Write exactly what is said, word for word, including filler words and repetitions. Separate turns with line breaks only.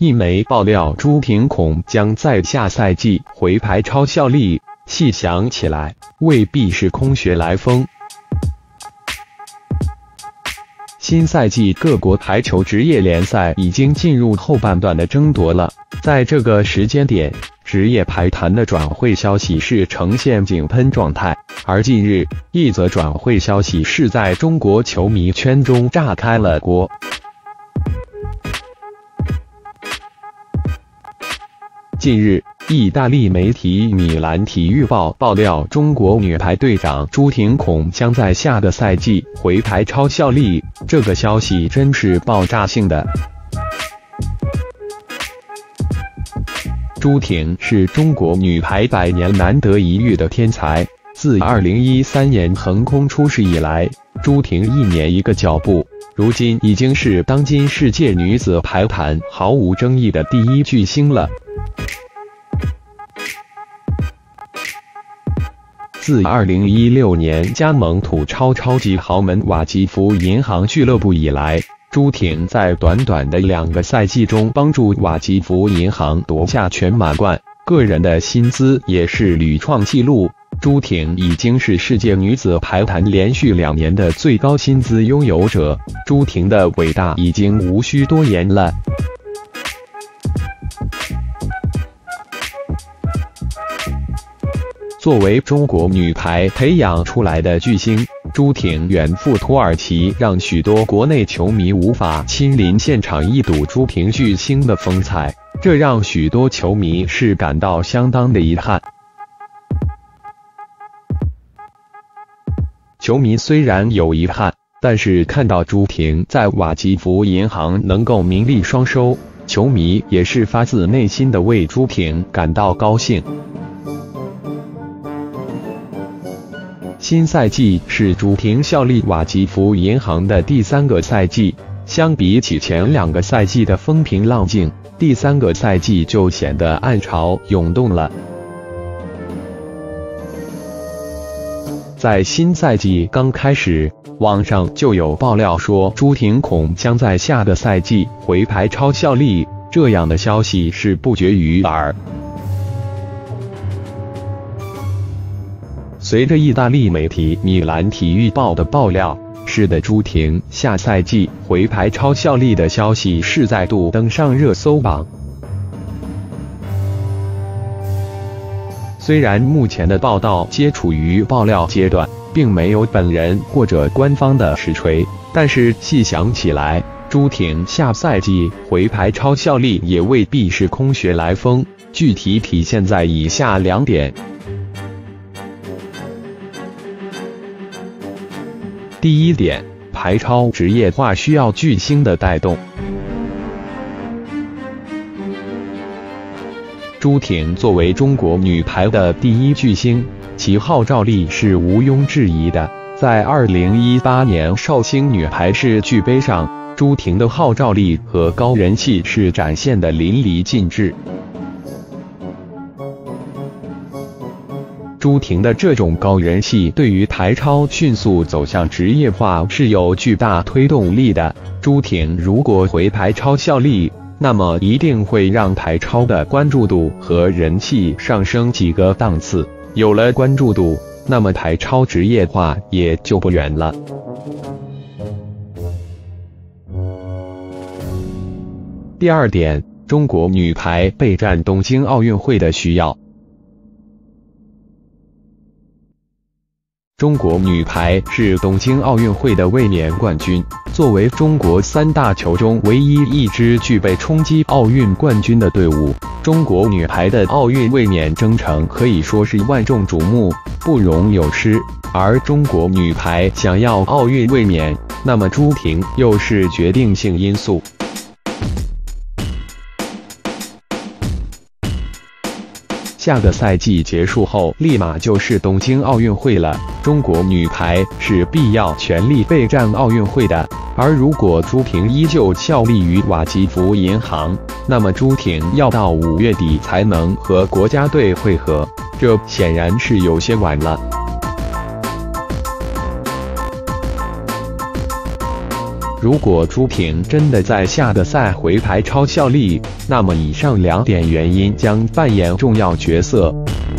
一媒爆料朱婷恐将在下赛季回台超效力，细想起来，未必是空穴来风。新赛季各国排球职业联赛已经进入后半段的争夺了，在这个时间点，职业排坛的转会消息是呈现井喷状态，而近日一则转会消息是在中国球迷圈中炸开了锅。近日，意大利媒体米兰体育报爆料，中国女排队长朱婷恐将在下个赛季回台超效力，这个消息真是爆炸性的。朱婷是中国女排百年难得一遇的天才，自二零一三年横空出世以来，朱婷一年一个脚步，如今已经是当今世界女子排坛毫无争议的第一巨星了。自二零一六年加盟土超超级豪门瓦基弗银行俱乐部以来，朱婷在短短的两个赛季中帮助瓦基弗银行夺下全满贯，个人的薪资也是屡创纪录。朱婷已经是世界女子排坛连续两年的最高薪资拥有者，朱婷的伟大已经无需多言了。作为中国女排培养出来的巨星，朱婷远赴土耳其，让许多国内球迷无法亲临现场一睹朱婷巨星的风采，这让许多球迷是感到相当的遗憾。球迷虽然有遗憾，但是看到朱婷在瓦基弗银行能够名利双收，球迷也是发自内心的为朱婷感到高兴。新赛季是朱婷效力瓦基弗银行的第三个赛季，相比起前两个赛季的风平浪静，第三个赛季就显得暗潮涌动了。在新赛季刚开始，网上就有爆料说朱婷恐将在下个赛季回台超效力，这样的消息是不绝于耳。随着意大利媒体米兰体育报的爆料，使得朱婷下赛季回台超效力的消息是再度登上热搜榜。虽然目前的报道皆处于爆料阶段，并没有本人或者官方的实锤，但是细想起来，朱婷下赛季回台超效力也未必是空穴来风，具体体现在以下两点。第一点，排超职业化需要巨星的带动。朱婷作为中国女排的第一巨星，其号召力是毋庸置疑的。在二零一八年绍兴女排世俱杯上，朱婷的号召力和高人气是展现的淋漓尽致。朱婷的这种高人气对于台超迅速走向职业化是有巨大推动力的。朱婷如果回台超效力，那么一定会让台超的关注度和人气上升几个档次。有了关注度，那么台超职业化也就不远了。第二点，中国女排备战东京奥运会的需要。中国女排是东京奥运会的卫冕冠军，作为中国三大球中唯一一支具备冲击奥运冠军的队伍，中国女排的奥运卫冕征程可以说是万众瞩目，不容有失。而中国女排想要奥运卫冕，那么朱婷又是决定性因素。下个赛季结束后，立马就是东京奥运会了。中国女排是必要全力备战奥运会的。而如果朱婷依旧效力于瓦基弗银行，那么朱婷要到五月底才能和国家队会合，这显然是有些晚了。 如果朱婷真的在下个赛回排超效力，那么以上两点原因将扮演重要角色。